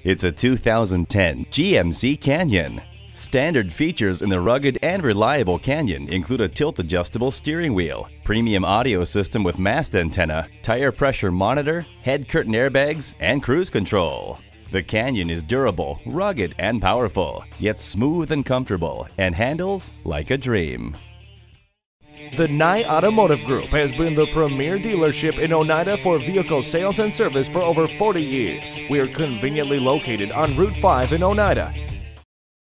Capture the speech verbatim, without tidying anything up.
It's a two thousand ten G M C Canyon. Standard features in the rugged and reliable Canyon include a tilt-adjustable steering wheel, premium audio system with mast antenna, tire pressure monitor, head curtain airbags, and cruise control. The Canyon is durable, rugged, and powerful, yet smooth and comfortable, and handles like a dream. The Nye Automotive Group has been the premier dealership in Oneida for vehicle sales and service for over forty years. We are conveniently located on Route five in Oneida.